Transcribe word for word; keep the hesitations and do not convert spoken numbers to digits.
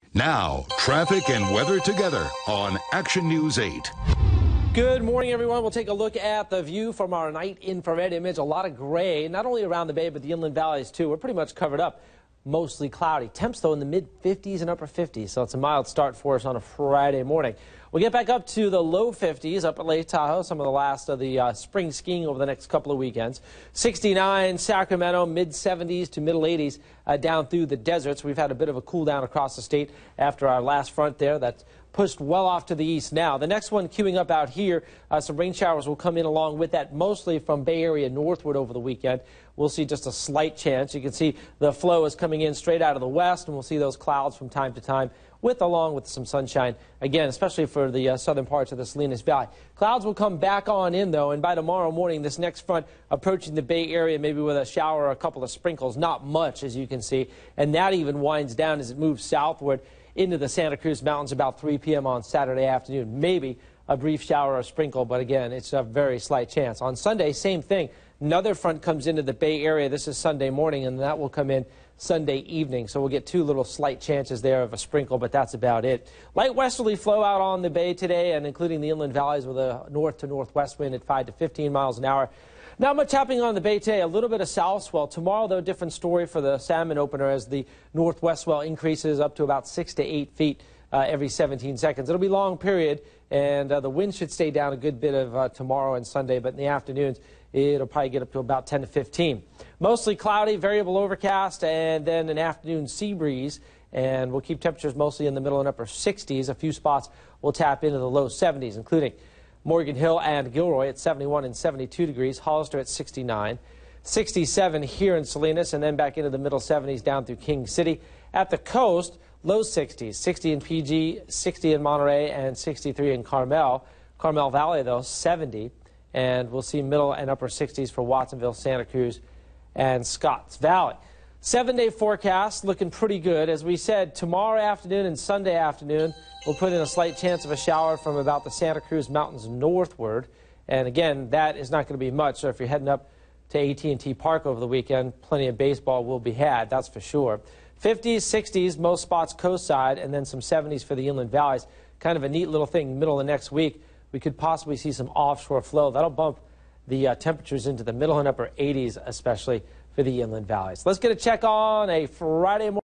Now, traffic and weather together on Action News eight. Good morning, everyone. We'll take a look at the view from our night infrared image. A lot of gray, not only around the bay, but the inland valleys, too. We're pretty much covered up. Mostly cloudy. Temps, though, in the mid fifties and upper fifties, so it's a mild start for us on a Friday morning. We'll get back up to the low fifties up at Lake Tahoe, some of the last of the uh, spring skiing over the next couple of weekends. sixty-nine Sacramento, mid seventies to middle eighties uh, down through the deserts. We've had a bit of a cool down across the state after our last front there that's pushed well off to the east now. The next one queuing up out here, uh, some rain showers will come in along with that, mostly from Bay Area northward over the weekend. We'll see just a slight chance. You can see the flow is coming in straight out of the west, and we'll see those clouds from time to time, with along with some sunshine, again, especially for the uh, southern parts of the Salinas Valley. Clouds will come back on in, though, and by tomorrow morning, this next front approaching the Bay Area, maybe with a shower or a couple of sprinkles, not much, as you can see, and that even winds down as it moves southward into the Santa Cruz Mountains about three p m on Saturday afternoon. Maybe a brief shower or sprinkle, but again, it's a very slight chance. On Sunday, same thing. Another front comes into the Bay Area. This is Sunday morning, and that will come in Sunday evening. So we'll get two little slight chances there of a sprinkle, but that's about it. Light westerly flow out on the bay today, and including the inland valleys with a north to northwest wind at five to fifteen miles an hour. Not much happening on the bay today. A little bit of south swell. Tomorrow, though, different story for the salmon opener as the northwest swell increases up to about six to eight feet uh, every seventeen seconds. It'll be a long period, and uh, the wind should stay down a good bit of uh, tomorrow and Sunday, but in the afternoons, it'll probably get up to about ten to fifteen. Mostly cloudy, variable overcast, and then an afternoon sea breeze. And we'll keep temperatures mostly in the middle and upper sixties. A few spots will tap into the low seventies, including Morgan Hill and Gilroy at seventy-one and seventy-two degrees, Hollister at sixty-nine, sixty-seven here in Salinas, and then back into the middle seventies down through King City. At the coast, low sixties, sixty in P G, sixty in Monterey, and sixty-three in Carmel. Carmel Valley, though, seventy, and we'll see middle and upper sixties for Watsonville, Santa Cruz, and Scotts Valley. Seven-day forecast looking pretty good. As we said, tomorrow afternoon and Sunday afternoon, we'll put in a slight chance of a shower from about the Santa Cruz Mountains northward. And again, that is not going to be much. So if you're heading up to A T and T Park over the weekend, plenty of baseball will be had, that's for sure. fifties, sixties, most spots coastside, and then some seventies for the inland valleys. Kind of a neat little thing. Middle of next week, we could possibly see some offshore flow. That'll bump the uh, temperatures into the middle and upper eighties, especially for the inland valleys. Let's get a check on a Friday morning.